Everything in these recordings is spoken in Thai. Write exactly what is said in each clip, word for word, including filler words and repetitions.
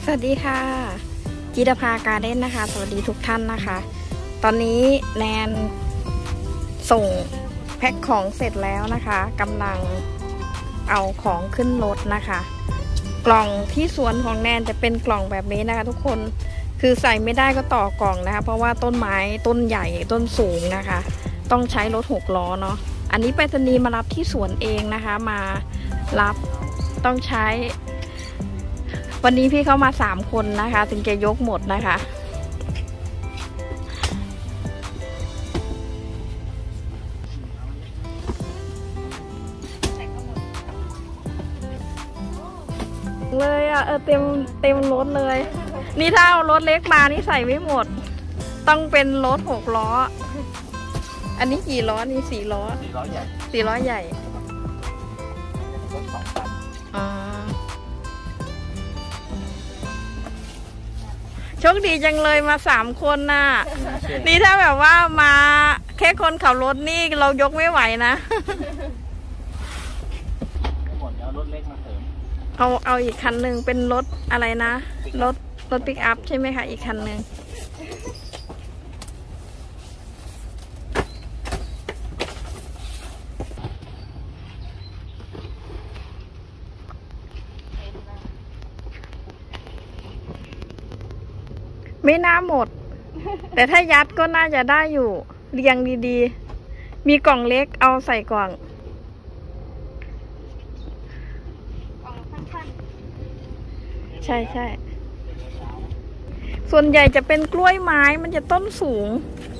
สวัสดีค่ะจิตภาการ์เด้นนะคะสวัสดีทุกท่านนะคะตอนนี้แนนส่งแพ็คของเสร็จแล้วนะคะกำลังเอาของขึ้นรถนะคะกล่องที่สวนของแนนจะเป็นกล่องแบบนี้นะคะทุกคนคือใส่ไม่ได้ก็ต่อกล่องนะคะเพราะว่าต้นไม้ต้นใหญ่ต้นสูงนะคะต้องใช้รถหกล้อเนาะอันนี้ไปรษณีย์มารับที่สวนเองนะคะมารับต้องใช้วันนี้พี่เข้ามาสามคนนะคะถึงจะยกหมดนะคะเลยอ่ะเออเต็มเต็มรถเลยนี่ถ้าเอารถเล็กมานี่ใส่ไม่หมดต้องเป็นรถหกล้ออันนี้กี่ล้อนี่สี่ล้อสี่ล้อใหญ่สี่ล้อใหญ่รถสองคันอ๋อโชคดีจังเลยมาสามคนน่ะนี่ถ้าแบบว่ามาแค่คนขับรถนี่เรายกไม่ไหวนะหมดแล้วรถเล็กมาเสริมเอาเอาอีกคันหนึ่งเป็นรถอะไรนะรถรถปิกอัพใช่ไหมคะอีกคันหนึ่งไม่น่าหมดแต่ถ้ายัดก็น่าจะได้อยู่เรียงดีๆมีกล่องเล็กเอาใส่กล่องใช่ใช่ส่วนใหญ่จะเป็นกล้วยไม้มันจะต้นสูง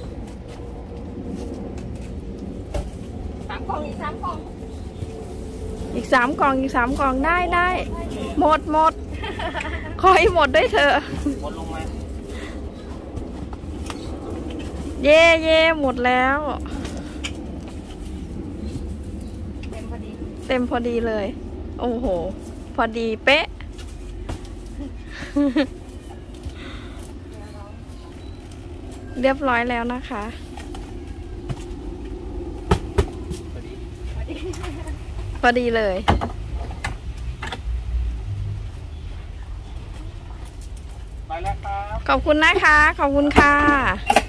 สามกล่องอีกสามกล่องอีกสามกล่องอีกสามกล่องได้ได้หมดหมดขอให้หมดด้วยเถอะเย่เย่หมดแล้วเต็มพอดีเต็มพอดีเลยโอ้โหพอดีเป๊ะเรียบร้อยแล้วนะคะพอดีเลยไปแล้วครับขอบคุณนะคะขอบคุณค่ะ